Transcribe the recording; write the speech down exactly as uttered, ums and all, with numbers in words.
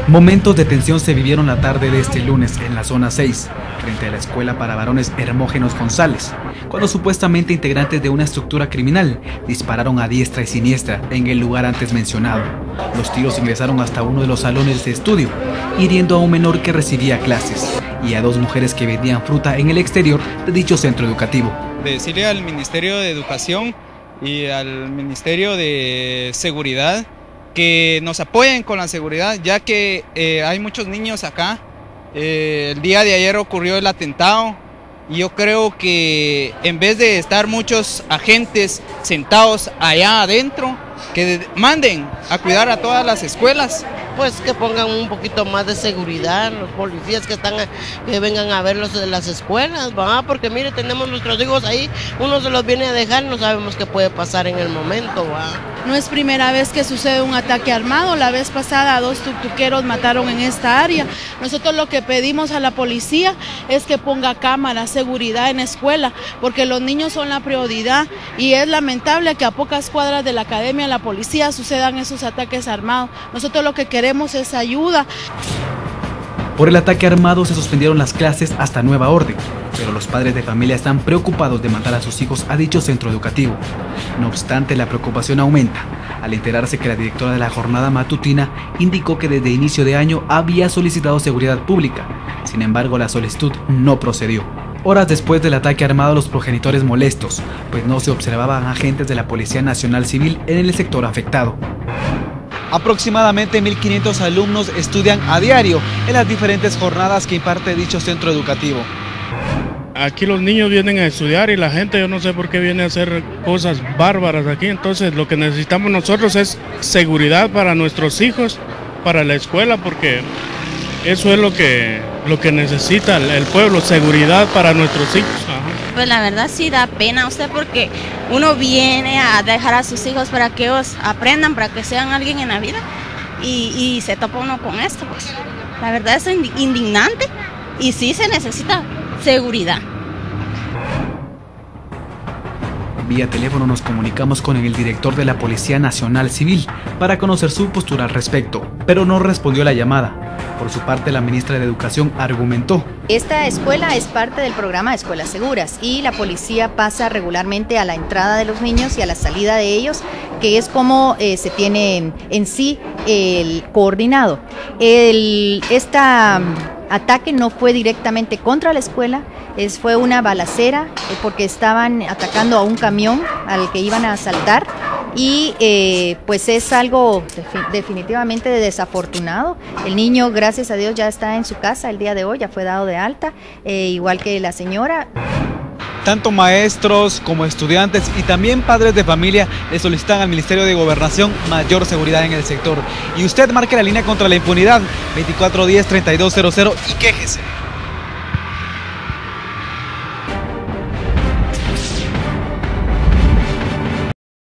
Momentos de tensión se vivieron la tarde de este lunes en la zona seis, frente a la escuela para varones Hermógenos González, cuando supuestamente integrantes de una estructura criminal dispararon a diestra y siniestra en el lugar antes mencionado. Los tiros ingresaron hasta uno de los salones de estudio, hiriendo a un menor que recibía clases y a dos mujeres que vendían fruta en el exterior de dicho centro educativo. Decirle al Ministerio de Educación y al Ministerio de Seguridad que nos apoyen con la seguridad, ya que eh, hay muchos niños acá. Eh, el día de ayer ocurrió el atentado y yo creo que en vez de estar muchos agentes sentados allá adentro, que manden a cuidar a todas las escuelas. Pues que pongan un poquito más de seguridad, los policías que están, que vengan a verlos de las escuelas, ¿va? Porque mire, tenemos nuestros hijos ahí, uno se los viene a dejar, no sabemos qué puede pasar en el momento, ¿va? No es primera vez que sucede un ataque armado, la vez pasada dos tuctuqueros mataron en esta área. Nosotros lo que pedimos a la policía es que ponga cámaras, seguridad en la escuela, porque los niños son la prioridad y es lamentable que a pocas cuadras de la academia de la policía sucedan esos ataques armados. Nosotros lo que queremos es ayuda. Por el ataque armado se suspendieron las clases hasta nueva orden, pero los padres de familia están preocupados de mandar a sus hijos a dicho centro educativo. No obstante, la preocupación aumenta al enterarse que la directora de la jornada matutina indicó que desde inicio de año había solicitado seguridad pública. Sin embargo, la solicitud no procedió. Horas después del ataque armado, los progenitores molestos, pues no se observaban agentes de la Policía Nacional Civil en el sector afectado. Aproximadamente mil quinientos alumnos estudian a diario en las diferentes jornadas que imparte dicho centro educativo. Aquí los niños vienen a estudiar y la gente, yo no sé por qué viene a hacer cosas bárbaras aquí. Entonces lo que necesitamos nosotros es seguridad para nuestros hijos, para la escuela, porque eso es lo que, lo que necesita el pueblo, seguridad para nuestros hijos. Ajá. Pues la verdad sí da pena usted, porque uno viene a dejar a sus hijos para que ellos aprendan, para que sean alguien en la vida, y, y se topa uno con esto. Pues la verdad es indignante y sí se necesita seguridad. Vía teléfono nos comunicamos con el director de la Policía Nacional Civil para conocer su postura al respecto, pero no respondió la llamada. Por su parte, la ministra de Educación argumentó: esta escuela es parte del programa de Escuelas Seguras y la policía pasa regularmente a la entrada de los niños y a la salida de ellos, que es como eh, se tiene en sí el coordinado. El, esta ataque no fue directamente contra la escuela, es, fue una balacera eh, porque estaban atacando a un camión al que iban a asaltar. Y eh, pues es algo definitivamente desafortunado. El niño, gracias a Dios, ya está en su casa el día de hoy, ya fue dado de alta, eh, igual que la señora. Tanto maestros como estudiantes y también padres de familia le solicitan al Ministerio de Gobernación mayor seguridad en el sector. Y usted marque la línea contra la impunidad veinticuatro diez, treinta y dos cero cero y quéjese.